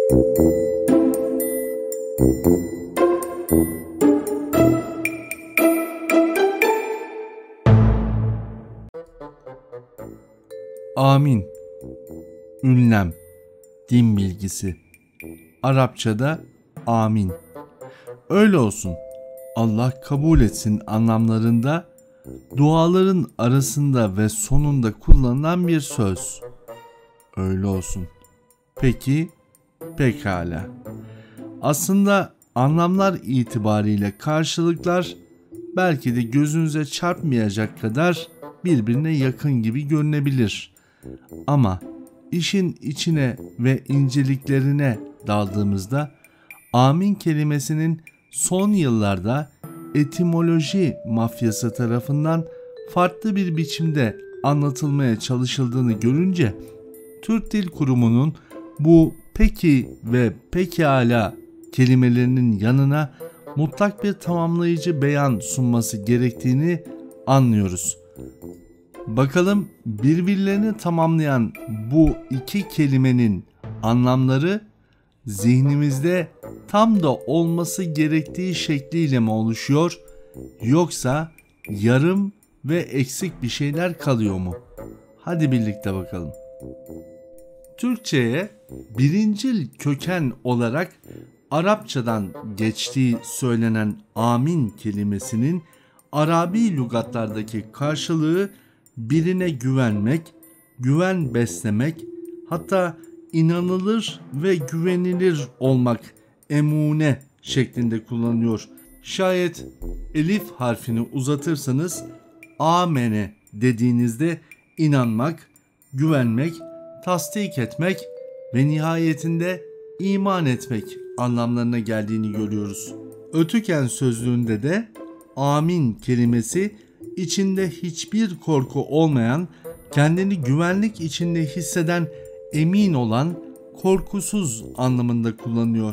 Amin. Ünlem. Din bilgisi. Arapçada amin. Öyle olsun, Allah kabul etsin anlamlarında duaların arasında ve sonunda kullanılan bir söz. Öyle olsun. Peki, pekala. Aslında anlamlar itibariyle karşılıklar belki de gözünüze çarpmayacak kadar birbirine yakın gibi görünebilir. Ama işin içine ve inceliklerine daldığımızda amin kelimesinin son yıllarda etimoloji mafyası tarafından farklı bir biçimde anlatılmaya çalışıldığını görünce Türk Dil Kurumu'nun bu peki ve pekala kelimelerinin yanına mutlak bir tamamlayıcı beyan sunması gerektiğini anlıyoruz. Bakalım birbirlerini tamamlayan bu iki kelimenin anlamları zihnimizde tam da olması gerektiği şekliyle mi oluşuyor, yoksa yarım ve eksik bir şeyler kalıyor mu? Hadi birlikte bakalım. Türkçe'ye birincil köken olarak Arapçadan geçtiği söylenen amin kelimesinin Arabi lügatlardaki karşılığı birine güvenmek, güven beslemek, hatta inanılır ve güvenilir olmak, emune şeklinde kullanılıyor. Şayet elif harfini uzatırsanız amene dediğinizde inanmak, güvenmek, tasdik etmek ve nihayetinde iman etmek anlamlarına geldiğini görüyoruz. Ötüken sözlüğünde de amin kelimesi içinde hiçbir korku olmayan, kendini güvenlik içinde hisseden, emin olan, korkusuz anlamında kullanılıyor.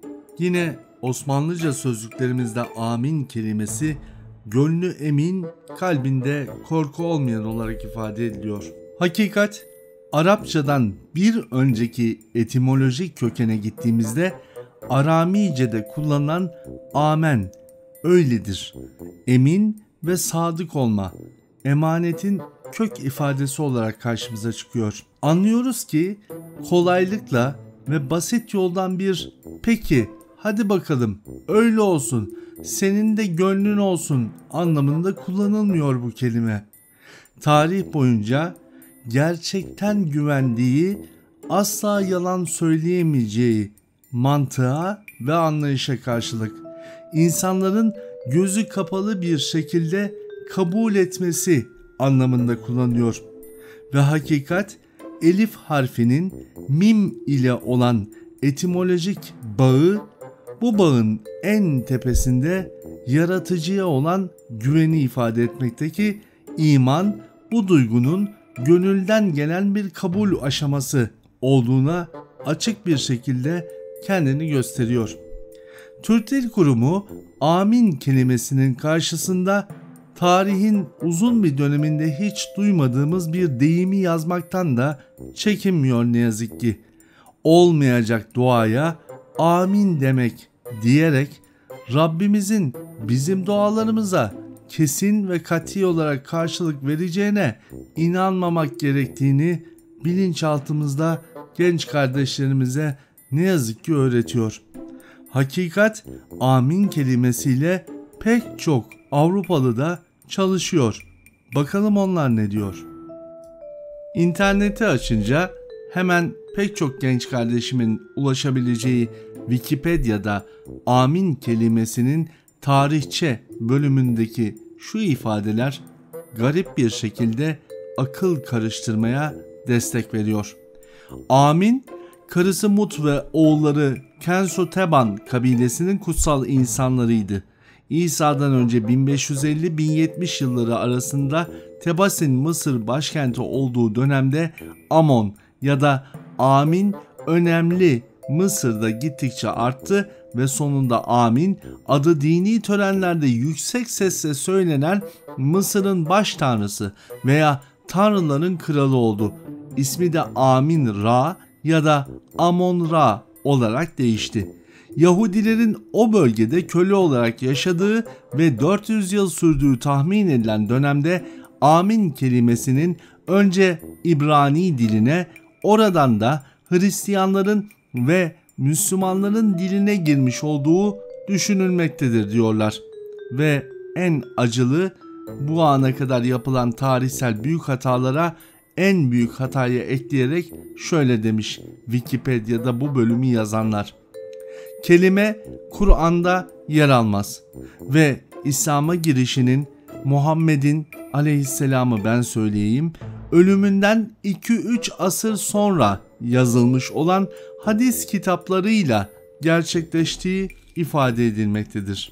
Yine Osmanlıca sözlüklerimizde amin kelimesi gönlü emin, kalbinde korku olmayan olarak ifade ediliyor. Hakikat, Arapçadan bir önceki etimolojik kökene gittiğimizde Aramice'de kullanılan amen, öyledir, emin ve sadık olma, emanetin kök ifadesi olarak karşımıza çıkıyor. Anlıyoruz ki kolaylıkla ve basit yoldan bir peki hadi bakalım öyle olsun, senin de gönlün olsun anlamında kullanılmıyor bu kelime. Tarih boyunca gerçekten güvendiği, asla yalan söyleyemeyeceği mantığa ve anlayışa karşılık insanların gözü kapalı bir şekilde kabul etmesi anlamında kullanıyor. Ve hakikat elif harfinin mim ile olan etimolojik bağı, bu bağın en tepesinde yaratıcıya olan güveni ifade etmekteki iman, bu duygunun gönülden gelen bir kabul aşaması olduğuna açık bir şekilde kendini gösteriyor. Türk Dil Kurumu amin kelimesinin karşısında tarihin uzun bir döneminde hiç duymadığımız bir deyimi yazmaktan da çekinmiyor ne yazık ki. Olmayacak duaya amin demek diyerek Rabbimizin bizim dualarımıza kesin ve kat'i olarak karşılık vereceğine inanmamak gerektiğini bilinçaltımızda genç kardeşlerimize ne yazık ki öğretiyor. Hakikat amin kelimesiyle pek çok Avrupalı da çalışıyor. Bakalım onlar ne diyor? İnterneti açınca hemen pek çok genç kardeşimin ulaşabileceği Wikipedia'da amin kelimesinin tarihçe bölümündeki şu ifadeler garip bir şekilde akıl karıştırmaya destek veriyor. Amin, karısı Mut ve oğulları Kensuteban kabilesinin kutsal insanlarıydı. İsa'dan önce 1550-1070 yılları arasında Tebas'in Mısır başkenti olduğu dönemde Amon ya da Amin önemli Mısır'da gittikçe arttı ve sonunda Amin adı dini törenlerde yüksek sesle söylenen Mısır'ın baş tanrısı veya tanrıların kralı oldu. İsmi de Amin Ra ya da Amon Ra olarak değişti. Yahudilerin o bölgede köle olarak yaşadığı ve 400 yıl sürdüğü tahmin edilen dönemde amin kelimesinin önce İbrani diline, oradan da Hristiyanların ve Müslümanların diline girmiş olduğu düşünülmektedir diyorlar. Ve en acılı, bu ana kadar yapılan tarihsel büyük hatalara en büyük hatayı ekleyerek şöyle demiş Wikipedia'da bu bölümü yazanlar: kelime Kur'an'da yer almaz ve İslam'a girişinin Muhammed'in aleyhisselamı ben söyleyeyim ölümünden 2-3 asır sonra yazılmış olan hadis kitaplarıyla gerçekleştiği ifade edilmektedir.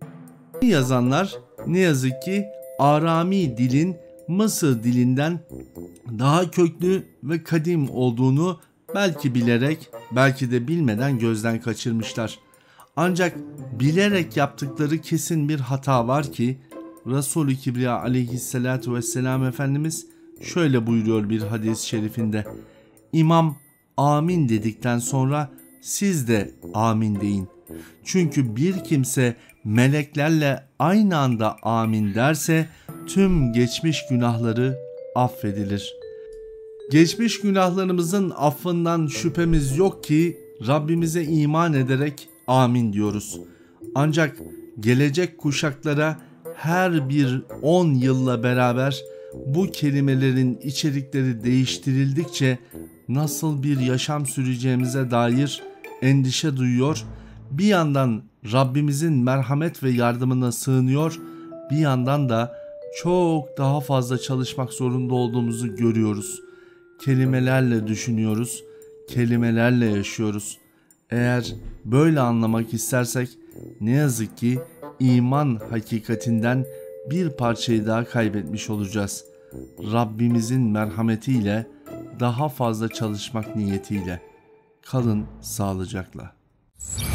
Yazanlar ne yazık ki Arami dilin Mısır dilinden daha köklü ve kadim olduğunu belki bilerek, belki de bilmeden gözden kaçırmışlar. Ancak bilerek yaptıkları kesin bir hata var ki Resul-i Kibriya aleyhissalatu vesselam Efendimiz şöyle buyuruyor bir hadis-i şerifinde: İmam amin dedikten sonra siz de amin deyin. Çünkü bir kimse meleklerle aynı anda amin derse tüm geçmiş günahları affedilir. Geçmiş günahlarımızın affından şüphemiz yok ki Rabbimize iman ederek amin diyoruz. Ancak gelecek kuşaklara her bir 10 yılla beraber bu kelimelerin içerikleri değiştirildikçe nasıl bir yaşam süreceğimize dair endişe duyuyor, bir yandan Rabbimizin merhamet ve yardımına sığınıyor, bir yandan da çok daha fazla çalışmak zorunda olduğumuzu görüyoruz. Kelimelerle düşünüyoruz, kelimelerle yaşıyoruz. Eğer böyle anlamak istersek ne yazık ki iman hakikatinden bir parçayı daha kaybetmiş olacağız. Rabbimizin merhametiyle daha fazla çalışmak niyetiyle. Kalın sağlıcakla.